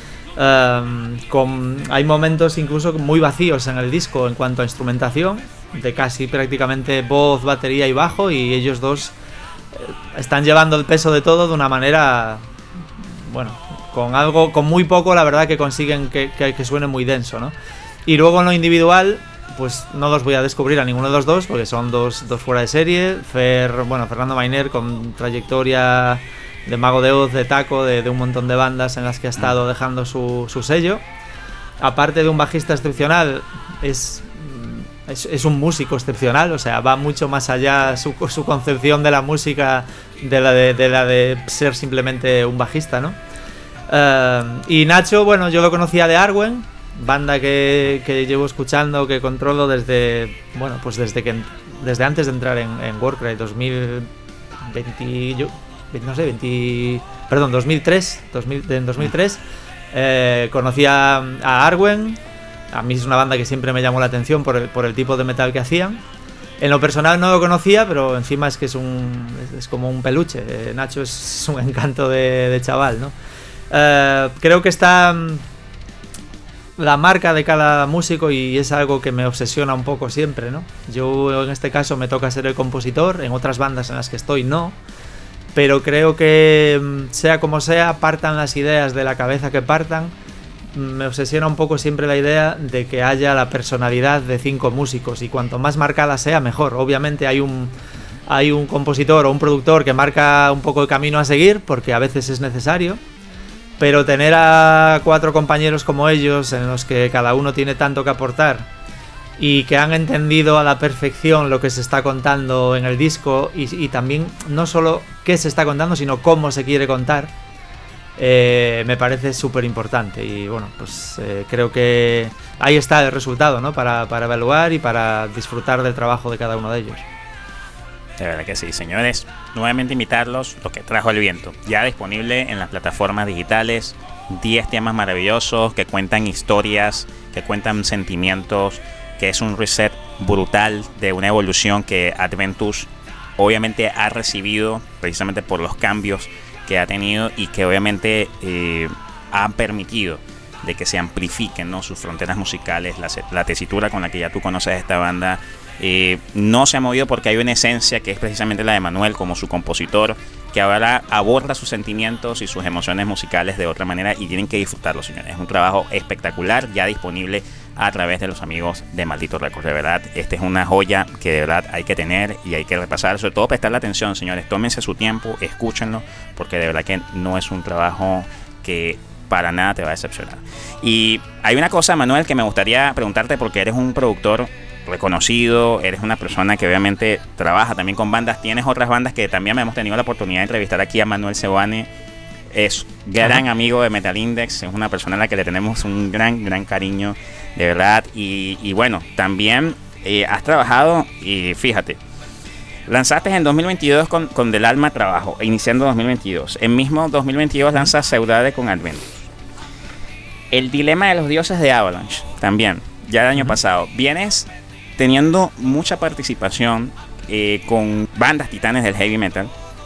Hay momentos incluso muy vacíos en el disco en cuanto a instrumentación, de casi prácticamente voz, batería y bajo, y ellos dos están llevando el peso de todo de una manera, bueno, con muy poco, la verdad que consiguen que suene muy denso, ¿no? Y luego en lo individual, pues no los voy a descubrir a ninguno de los dos, porque son dos fuera de serie. Fernando Mainer, con trayectoria de Mago de Oz, de Taco, de un montón de bandas en las que ha estado dejando su sello. Aparte de un bajista excepcional, es un músico excepcional, o sea, va mucho más allá su concepción de la música de la de ser simplemente un bajista, ¿no? Y Nacho, bueno, yo lo conocía de Arwen, banda que llevo escuchando, que controlo desde antes de entrar en Warcry, 2003. En 2003 conocí a Arwen. A mí es una banda que siempre me llamó la atención por el tipo de metal que hacían. En lo personal no lo conocía, pero encima es que es como un peluche. Nacho es un encanto de chaval, ¿no? Creo que está la marca de cada músico, y es algo que me obsesiona un poco siempre, ¿no? Yo en este caso me toca ser el compositor, en otras bandas en las que estoy no, pero creo que sea como sea, partan las ideas de la cabeza que partan, me obsesiona un poco siempre la idea de que haya la personalidad de 5 músicos, y cuanto más marcada sea mejor. Obviamente hay un compositor o un productor que marca un poco el camino a seguir, porque a veces es necesario, pero tener a 4 compañeros como ellos, en los que cada uno tiene tanto que aportar y que han entendido a la perfección lo que se está contando en el disco, y también no solo qué se está contando, sino cómo se quiere contar, me parece súper importante. Y bueno, pues creo que ahí está el resultado, ¿no? Para evaluar y para disfrutar del trabajo de cada uno de ellos. De verdad que sí, señores. Nuevamente invitarlos, lo que trajo el viento. Ya disponible en las plataformas digitales. 10 temas maravillosos que cuentan historias, que cuentan sentimientos, que es un reset brutal de una evolución que Adventus obviamente ha recibido precisamente por los cambios que ha tenido, y que obviamente han permitido de que se amplifiquen, ¿no?, sus fronteras musicales. La tesitura con la que ya tú conoces esta banda no se ha movido, porque hay una esencia que es precisamente la de Manuel como su compositor, que ahora aborda sus sentimientos y sus emociones musicales de otra manera, y tienen que disfrutarlo, señores. Es un trabajo espectacular, ya disponible a través de los amigos de Maldito Records. De verdad, esta es una joya que de verdad hay que tener y hay que repasar, sobre todo prestarle atención, señores. Tómense su tiempo, escúchenlo, porque de verdad que no es un trabajo que para nada te va a decepcionar. Y hay una cosa, Manuel, que me gustaría preguntarte, porque eres un productor reconocido, eres una persona que obviamente trabaja también con bandas, tienes otras bandas que también hemos tenido la oportunidad de entrevistar aquí a Manuel Seoane, es gran amigo de Metal Index, es una persona a la que le tenemos un gran cariño, de verdad, y bueno, también has trabajado, y fíjate, lanzaste en 2022 con Del Alma Trabajo, iniciando 2022, en mismo 2022 lanzas Saudade con Adventus, El Dilema de los Dioses de Avalanche, también, ya el año pasado, vienes teniendo mucha participación con bandas titanes del heavy metal.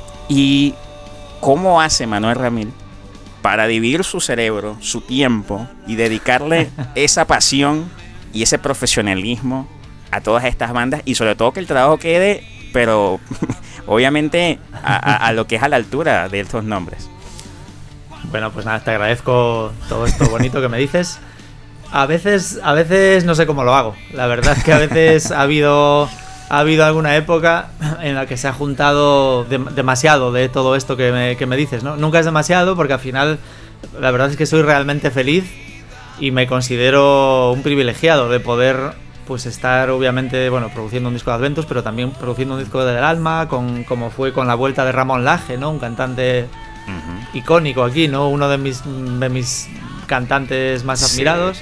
¿Y cómo hace Manuel Ramil para dividir su cerebro, su tiempo y dedicarle esa pasión y ese profesionalismo a todas estas bandas? Y sobre todo que el trabajo quede, pero obviamente a lo que es a la altura de estos nombres. Bueno, pues nada, te agradezco todo esto bonito que me dices. A veces no sé cómo lo hago. La verdad es que a veces ha habido alguna época en la que se ha juntado demasiado de todo esto que me dices, ¿no? Nunca es demasiado, porque al final la verdad es que soy realmente feliz y me considero un privilegiado de poder pues estar obviamente, bueno, produciendo un disco de Adventus, pero también produciendo un disco de Del Alma, como fue con la vuelta de Ramón Lage, ¿no? Un cantante icónico aquí, ¿no? Uno de mis cantantes más admirados.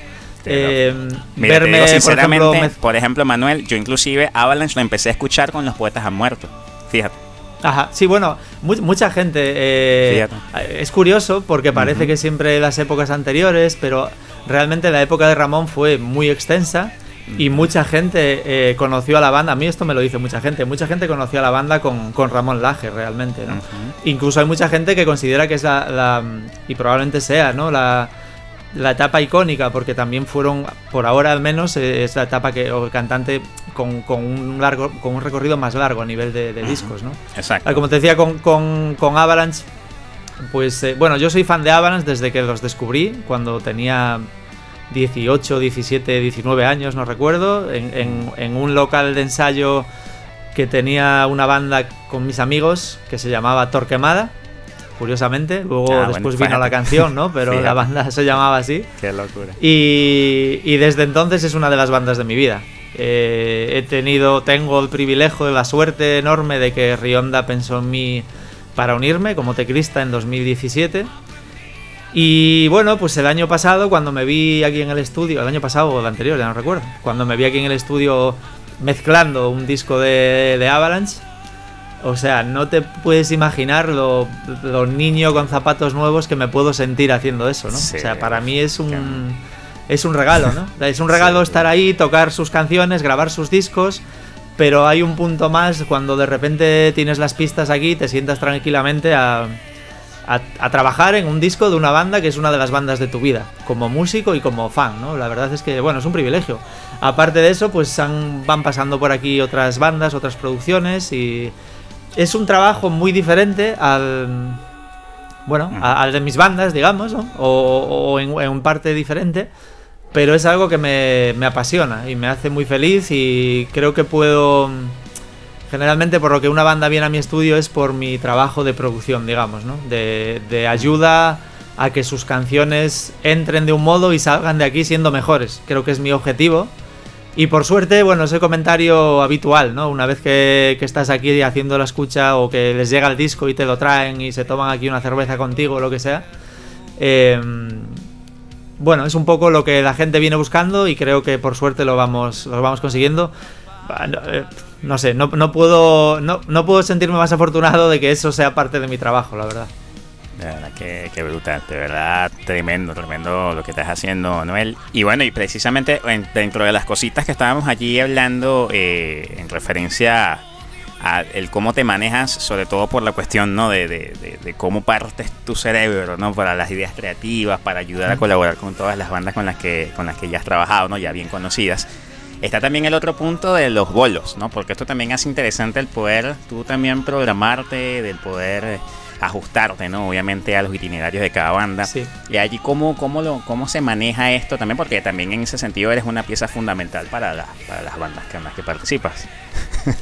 Mira, verme, te digo sinceramente, por ejemplo, Manuel, yo inclusive Avalanche lo empecé a escuchar con Los Poetas Han Muerto, fíjate. Ajá, sí, bueno, mucha gente es curioso porque parece que siempre las épocas anteriores, pero realmente la época de Ramón fue muy extensa y mucha gente conoció a la banda. A mí esto me lo dice mucha gente conoció a la banda con Ramón Lage realmente, ¿no? Incluso hay mucha gente que considera que es y probablemente sea, ¿no? La etapa icónica, porque también fueron, por ahora al menos, es la etapa que el cantante con un recorrido más largo a nivel de discos, ¿no? Exacto. Como te decía con Avalanche, pues bueno, yo soy fan de Avalanche desde que los descubrí, cuando tenía 18, 17, 19 años, no recuerdo, en un local de ensayo que tenía una banda con mis amigos que se llamaba Torquemada. Curiosamente, luego después vino la canción, ¿no? Pero la banda se llamaba así. Qué locura. Y desde entonces es una de las bandas de mi vida. Tengo el privilegio, la suerte enorme de que Rionda pensó en mí para unirme como teclista en 2017. Y bueno, pues el año pasado, cuando me vi aquí en el estudio, el año pasado o el anterior, ya no recuerdo, cuando me vi aquí en el estudio mezclando un disco de Avalanche, o sea, no te puedes imaginar lo niño con zapatos nuevos que me puedo sentir haciendo eso, ¿no? Sí, o sea, para mí es un regalo, ¿no? Es un regalo estar ahí, tocar sus canciones, grabar sus discos, pero hay un punto más cuando de repente tienes las pistas aquí, te sientas tranquilamente a trabajar en un disco de una banda que es una de las bandas de tu vida, como músico y como fan, ¿no? La verdad es que, bueno, es un privilegio. Aparte de eso, pues van pasando por aquí otras bandas, otras producciones y es un trabajo muy diferente al de mis bandas, digamos, ¿no? o en parte diferente, pero es algo que me apasiona y me hace muy feliz y creo que puedo... Generalmente por lo que una banda viene a mi estudio es por mi trabajo de producción, digamos, ¿no? De ayuda a que sus canciones entren de un modo y salgan de aquí siendo mejores. Creo que es mi objetivo. Y por suerte, bueno, es el comentario habitual, ¿no? Una vez que estás aquí haciendo la escucha o que les llega el disco y te lo traen y se toman aquí una cerveza contigo o lo que sea. Bueno, es un poco lo que la gente viene buscando y creo que por suerte lo vamos consiguiendo. No sé, no puedo sentirme más afortunado de que eso sea parte de mi trabajo, la verdad. De verdad que brutal, de verdad tremendo lo que estás haciendo, Noel. Y bueno, y precisamente dentro de las cositas que estábamos allí hablando en referencia a el cómo te manejas, sobre todo por la cuestión, ¿no? de cómo partes tu cerebro, ¿no? Para las ideas creativas, para ayudar a colaborar con todas las bandas con las que ya has trabajado, ¿no? Ya bien conocidas. Está también el otro punto de los bolos, ¿no? Porque esto también hace interesante el poder tú también programarte, del poder ajustarte, ¿no? Obviamente a los itinerarios de cada banda. Sí. Y allí cómo se maneja esto también, porque también en ese sentido eres una pieza fundamental para las bandas en las que participas.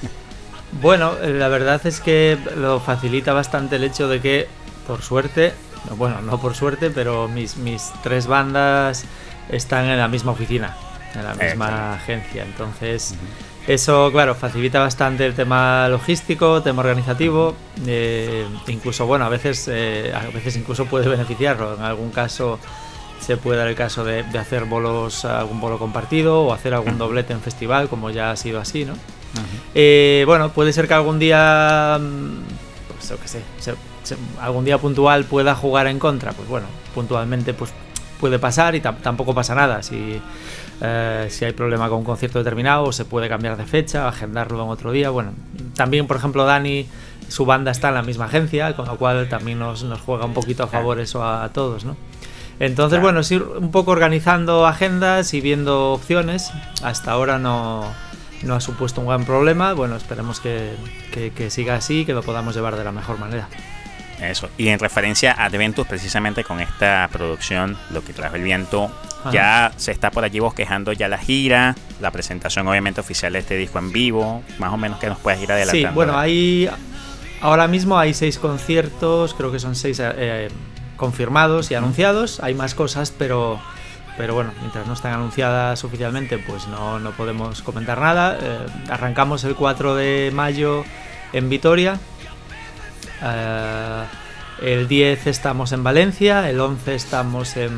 Bueno, la verdad es que lo facilita bastante el hecho de que, por suerte, Bueno, no por suerte, pero mis 3 bandas están en la misma oficina, en la misma agencia. Entonces, eso, claro, facilita bastante el tema logístico, tema organizativo. Incluso, bueno, a veces incluso puede beneficiarlo. En algún caso se puede dar el caso de hacer algún bolo compartido o hacer algún doblete en festival, como ya ha sido así, ¿no? Bueno, puede ser que algún día, pues yo qué sé, algún día puntual pueda jugar en contra. Pues bueno, puntualmente pues puede pasar y tampoco pasa nada. Si hay problema con un concierto determinado, se puede cambiar de fecha, agendarlo en otro día. Bueno, también, por ejemplo, Dani, su banda está en la misma agencia, con lo cual también nos juega un poquito a favor eso a todos, ¿no? Entonces, bueno, es ir un poco organizando agendas y viendo opciones. Hasta ahora no ha supuesto un gran problema. Bueno, esperemos que siga así y que lo podamos llevar de la mejor manera. Eso. Y en referencia a Adventus, precisamente con esta producción, Lo que trajo el viento, ya se está por allí bosquejando ya la gira, la presentación obviamente oficial de este disco en vivo, más o menos que nos puedes ir adelantando. Sí, bueno, ahora mismo hay 6 conciertos, creo que son 6 confirmados y anunciados. Hay más cosas, pero bueno, mientras no están anunciadas oficialmente, pues no podemos comentar nada. Arrancamos el 4 de mayo en Vitoria. El 10 estamos en Valencia, el 11 estamos en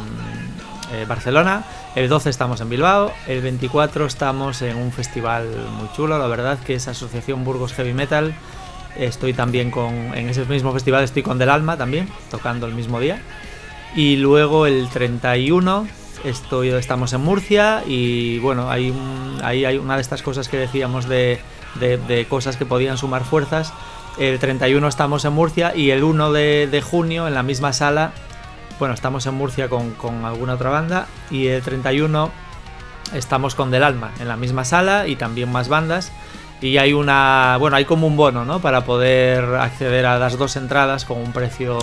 Barcelona, el 12 estamos en Bilbao, el 24 estamos en un festival muy chulo, la verdad, que es Asociación Burgos Heavy Metal. Estoy también en ese mismo festival, estoy con Del Alma también, tocando el mismo día. Y luego el 31 estamos en Murcia y bueno, hay una de estas cosas que decíamos de cosas que podían sumar fuerzas. El 31 estamos en Murcia y el 1 de junio en la misma sala, bueno, estamos en Murcia con alguna otra banda, y el 31 estamos con Del Alma en la misma sala y también más bandas. Y hay hay como un bono, ¿no?, para poder acceder a las 2 entradas con un precio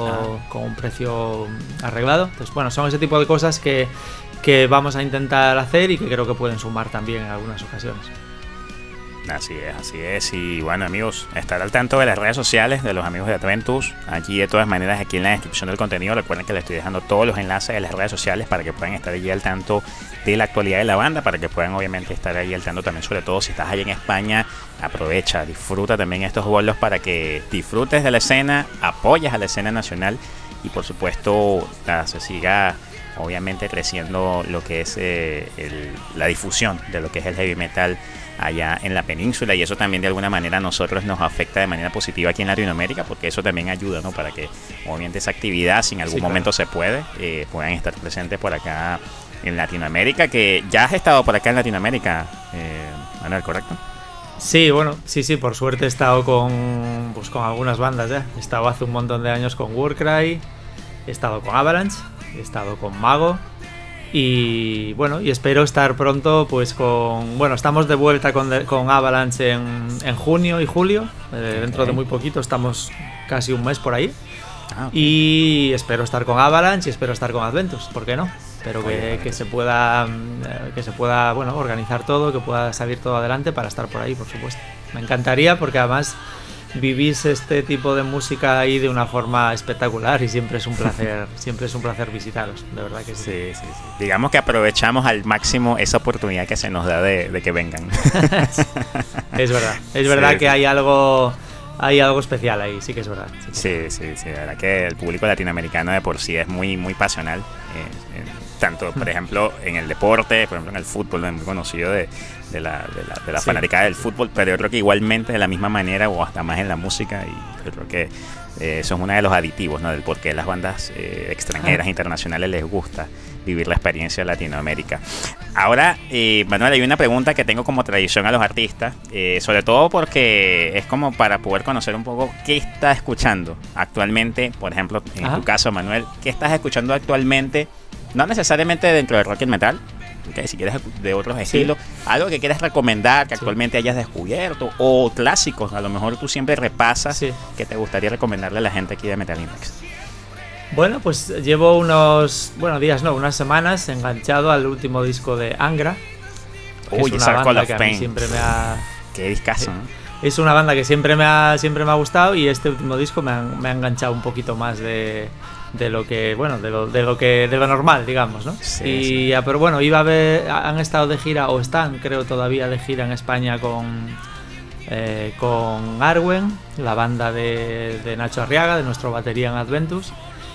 arreglado. Entonces, bueno, son ese tipo de cosas que vamos a intentar hacer y que creo que pueden sumar también en algunas ocasiones. Así es. Y bueno, amigos, estar al tanto de las redes sociales de los amigos de Adventus. Allí, de todas maneras, aquí en la descripción del contenido, recuerden que les estoy dejando todos los enlaces de las redes sociales para que puedan estar allí al tanto de la actualidad de la banda, para que puedan obviamente estar allí al tanto también, sobre todo si estás allá en España. Aprovecha, disfruta también estos bolos para que disfrutes de la escena, apoyes a la escena nacional y por supuesto se siga obviamente creciendo lo que es la difusión de lo que es el heavy metal allá en la península, y eso también de alguna manera a nosotros nos afecta de manera positiva aquí en Latinoamérica, porque eso también ayuda, ¿no?, para que obviamente esa actividad, si en algún momento se puede, puedan estar presentes por acá en Latinoamérica, que ya has estado por acá en Latinoamérica, Manuel, ¿correcto? Sí, bueno, sí, por suerte he estado con algunas bandas ya. He estado hace un montón de años con Warcry, he estado con Avalanche, he estado con Mago. Y bueno, y espero estar pronto pues estamos de vuelta con Avalanche en junio y julio, dentro de muy poquito, estamos casi un mes por ahí. Y espero estar con Avalanche y espero estar con Adventus, ¿por qué no? Espero que se pueda bueno, organizar todo, que pueda salir todo adelante para estar por ahí, por supuesto. Me encantaría, porque además vivís este tipo de música ahí de una forma espectacular y siempre es un placer visitaros, de verdad que sí. Sí. Digamos que aprovechamos al máximo esa oportunidad que se nos da de que vengan. Es verdad que hay algo especial ahí, sí que es verdad. Sí, la verdad que el público latinoamericano de por sí es muy, muy pasional, tanto por ejemplo en el deporte, por ejemplo en el fútbol, es muy conocido de la fanaticada del fútbol, pero yo creo que igualmente de la misma manera o hasta más en la música, y yo creo que eso es uno de los aditivos, ¿no?, del por qué las bandas extranjeras, internacionales les gusta vivir la experiencia de Latinoamérica. Ahora, Manuel, hay una pregunta que tengo como tradición a los artistas, sobre todo porque es como para poder conocer un poco qué estás escuchando actualmente. Por ejemplo, en tu caso, Manuel, ¿qué estás escuchando actualmente? No necesariamente dentro del rock y el metal, okay, si quieres de otros estilos, algo que quieras recomendar que actualmente hayas descubierto, o clásicos, a lo mejor tú siempre repasas, que te gustaría recomendarle a la gente aquí de Metal Index. Bueno, pues llevo unas semanas enganchado al último disco de Angra. Uy, es una banda que a mí siempre me ha... Qué discazo, ¿no? Es una banda que siempre me ha gustado, y este último disco me ha enganchado un poquito más de de lo que, bueno, de lo normal, digamos, ¿no? Sí. Pero bueno, han estado de gira, o están, creo, todavía de gira en España con Arwen, la banda de Nacho Arriaga, de nuestro batería en Adventus.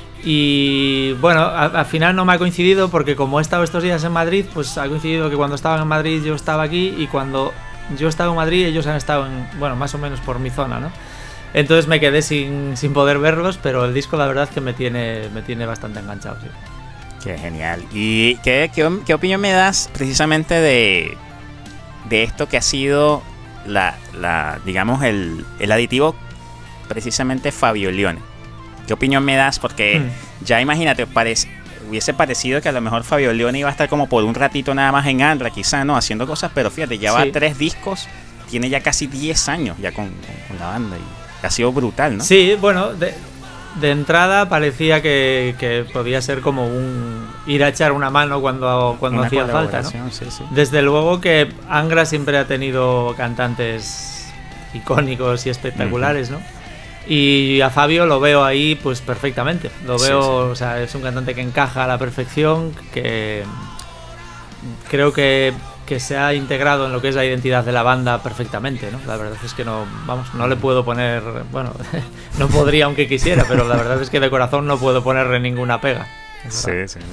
Y bueno, al final no me ha coincidido porque como he estado estos días en Madrid, pues ha coincidido que cuando estaban en Madrid yo estaba aquí, y cuando yo estaba en Madrid ellos han estado bueno, más o menos por mi zona, ¿no? Entonces me quedé sin poder verlos, pero el disco la verdad es que me tiene bastante enganchado, sí. Qué genial. ¿Y qué opinión me das precisamente de esto que ha sido digamos el aditivo precisamente Fabio Lione? ¿Qué opinión me das? Porque ya imagínate, hubiese parecido que a lo mejor Fabio Lione iba a estar como por un ratito nada más en Angra, quizá, ¿no? Haciendo cosas, pero fíjate, ya va 3 discos, tiene ya casi 10 años ya con la banda, y ha sido brutal, ¿no? Sí, bueno, de entrada parecía que podía ser como ir a echar una mano cuando hacía falta, ¿no? Sí. Desde luego que Angra siempre ha tenido cantantes icónicos y espectaculares, ¿no? Y a Fabio lo veo ahí pues perfectamente. Lo veo, o sea, es un cantante que encaja a la perfección, que creo que se ha integrado en lo que es la identidad de la banda perfectamente, ¿no? La verdad es que no le puedo poner, bueno, no podría aunque quisiera, pero la verdad es que de corazón no puedo ponerle ninguna pega. Sí.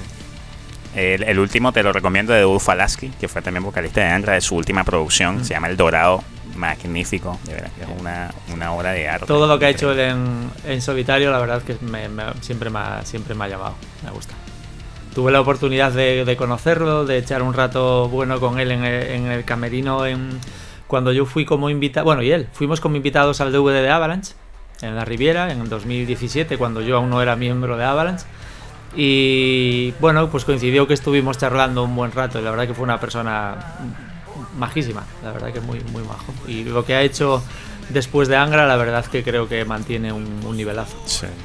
El último te lo recomiendo, de Edu Falaschi, que fue también vocalista de Angra, de su última producción, se llama El Dorado. Magnífico, de verdad, es una obra de arte. Todo lo que ha hecho él en solitario, la verdad es que siempre me ha llamado, me gusta. Tuve la oportunidad de conocerlo, de echar un rato bueno con él en el camerino cuando yo fui como invitado, bueno, y él, fuimos como invitados al DVD de Avalanche en la Riviera en 2017, cuando yo aún no era miembro de Avalanche. Y bueno, pues coincidió que estuvimos charlando un buen rato, y la verdad que fue una persona majísima, la verdad que muy, muy majo. Y lo que ha hecho después de Angra, la verdad que creo que mantiene un nivelazo.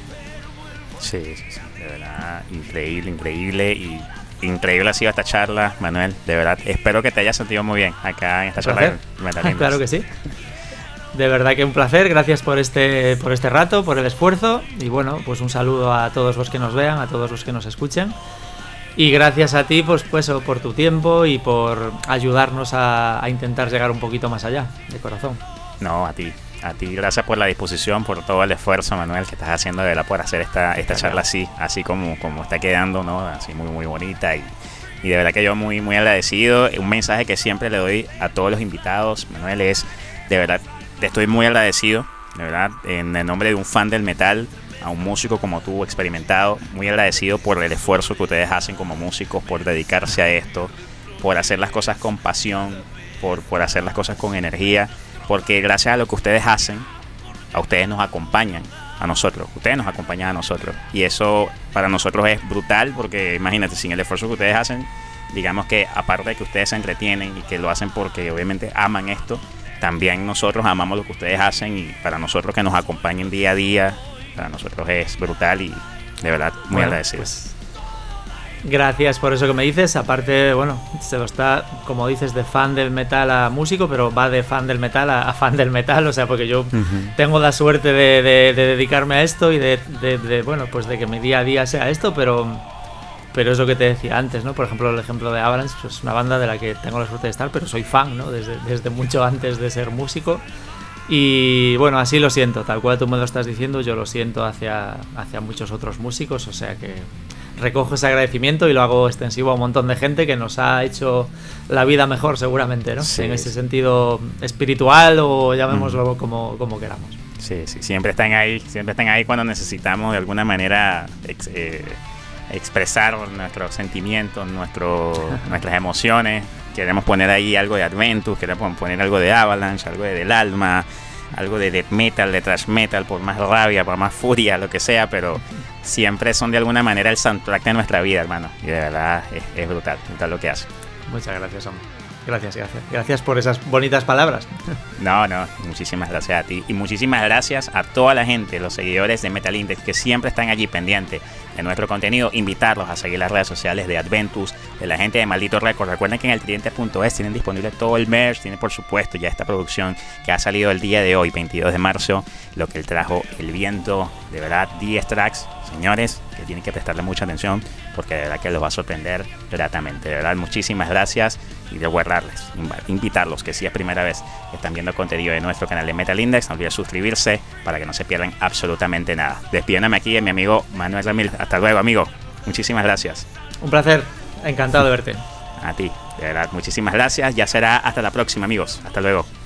Sí, de verdad, increíble, y increíble ha sido esta charla, Manuel, de verdad. Espero que te hayas sentido muy bien acá en esta charla de Metalindas. Claro que sí. De verdad que un placer, gracias por este rato, por el esfuerzo, y bueno, pues un saludo a todos los que nos vean, a todos los que nos escuchen. Y gracias a ti, pues por tu tiempo y por ayudarnos a intentar llegar un poquito más allá, de corazón. No, a ti gracias por la disposición, por todo el esfuerzo, Manuel, que estás haciendo de verdad por hacer esta charla así como está quedando, ¿no? Así muy, muy bonita, y de verdad que yo muy, muy agradecido. Un mensaje que siempre le doy a todos los invitados, Manuel, es, de verdad, te estoy muy agradecido, de verdad, en el nombre de un fan del metal, a un músico como tú, experimentado, muy agradecido por el esfuerzo que ustedes hacen como músicos, por dedicarse a esto, por hacer las cosas con pasión, por hacer las cosas con energía, porque gracias a lo que ustedes hacen, a ustedes nos acompañan a nosotros, y eso para nosotros es brutal, porque imagínate, sin el esfuerzo que ustedes hacen, digamos que aparte de que ustedes se entretienen y que lo hacen porque obviamente aman esto, también nosotros amamos lo que ustedes hacen, y para nosotros que nos acompañen día a día, para nosotros es brutal, y de verdad muy agradecido. Pues, gracias por eso que me dices. Aparte, bueno, se lo está, como dices, de fan del metal a músico, pero va de fan del metal a fan del metal, o sea, porque yo tengo la suerte de dedicarme a esto y bueno, pues de que mi día a día sea esto, pero es lo que te decía antes, ¿no? Por ejemplo, el ejemplo de Avalanche, pues es una banda de la que tengo la suerte de estar, pero soy fan, ¿no? Desde mucho antes de ser músico. Y bueno, así lo siento, tal cual tú me lo estás diciendo, yo lo siento hacia muchos otros músicos, o sea que recojo ese agradecimiento y lo hago extensivo a un montón de gente que nos ha hecho la vida mejor, seguramente, ¿no? Sí, en ese sentido espiritual, o llamémoslo como queramos. Sí, siempre están ahí cuando necesitamos de alguna manera expresar nuestros sentimientos, nuestras emociones. Queremos poner ahí algo de Adventus, queremos poner algo de Avalanche, algo de Del Alma, algo de death metal, de thrash metal, por más rabia, por más furia, lo que sea, pero siempre son de alguna manera el soundtrack de nuestra vida, hermano. Y de verdad es brutal lo que hace. Muchas gracias, hombre. Gracias por esas bonitas palabras. No, muchísimas gracias a ti, y muchísimas gracias a toda la gente, los seguidores de Metal Index, que siempre están allí pendientes de nuestro contenido. Invitarlos a seguir las redes sociales de Adventus, de la gente de Maldito Record. Recuerden que en el tridente.es tienen disponible todo el merch, tiene por supuesto ya esta producción que ha salido el día de hoy, 22 de marzo, lo que él trajo, El Viento, de verdad, 10 tracks, señores, que tienen que prestarle mucha atención porque de verdad que los va a sorprender gratamente. De verdad, muchísimas gracias y recordarles, invitarlos que si es primera vez que están viendo contenido de nuestro canal de Metal Index, no olviden suscribirse para que no se pierdan absolutamente nada. Despidiéndome aquí de mi amigo Manuel Ramírez. Hasta luego, amigo. Muchísimas gracias. Un placer, encantado de verte. A ti, de verdad, muchísimas gracias. Ya será hasta la próxima, amigos. Hasta luego.